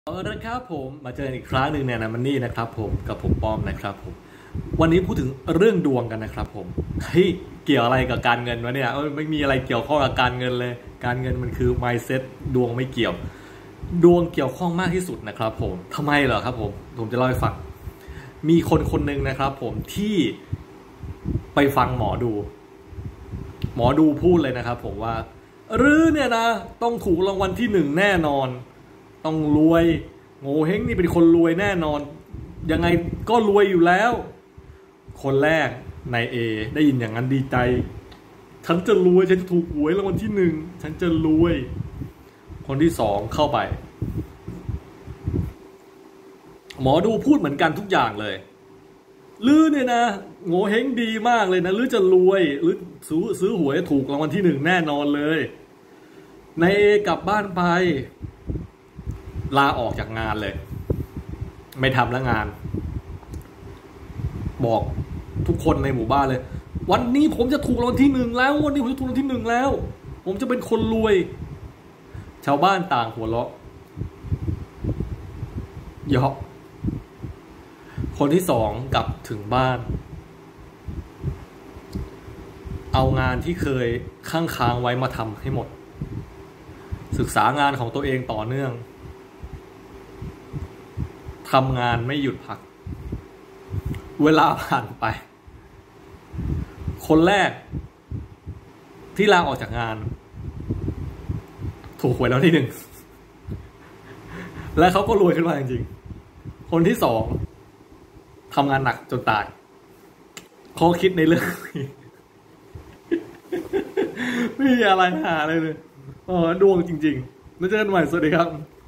เอาละครับผมมาเจออีกครั้งหนึ่งเนี่ยนะมันนี่นะครับผมกับผมป้อมนะครับผมวันนี้พูดถึงเรื่องดวงกันนะครับผมเฮ้ยเกี่ยวอะไรกับการเงินวะเนี่ยไม่มีอะไรเกี่ยวข้องกับการเงินเลยการเงินมันคือ mindset ดวงไม่เกี่ยวดวงเกี่ยวข้องมากที่สุดนะครับผมทำไมเหรอครับผมจะเล่าให้ฟังมีคนคนหนึ่งนะครับผมที่ไปฟังหมอดูพูดเลยนะครับผมว่าเนี่ยนะต้องถูกรางวัลที่1แน่นอนต้องรวยโง่เฮงนี่เป็นคนรวยแน่นอนยังไงก็รวยอยู่แล้วคนแรกนายเอได้ยินอย่างนั้นดีใจฉันจะรวยฉันจะถูกหวยรางวัลที่1ฉันจะรวยคนที่2เข้าไปหมอดูพูดเหมือนกันทุกอย่างเลยเนี่ยนะโง่เฮงดีมากเลยนะจะรวยซื้อหวยถูกรางวัลที่1แน่นอนเลยนายเอกลับบ้านไปลาออกจากงานเลยไม่ทำแล้วงานบอกทุกคนในหมู่บ้านเลยวันนี้ผมจะถูกรางวัลที่1แล้ววันนี้ผมจะถูกรางวัลที่1แล้วผมจะเป็นคนรวยชาวบ้านต่างหัวเราะเยาะคนที่2กลับถึงบ้านเอางานที่เคยค้างไว้มาทำให้หมดศึกษางานของตัวเองต่อเนื่องทำงานไม่หยุดพักเวลาผ่านไปคนแรกที่ลาออกจากงานถูกหวยแล้วที่1และเขาก็รวยขึ้นมาจริงๆคนที่2ทำงานหนักจนตายข้อคิดในเรื่องไม่มีอะไรหาเลยดวงจริงๆแล้วเจอกันใหม่สวัสดีครับ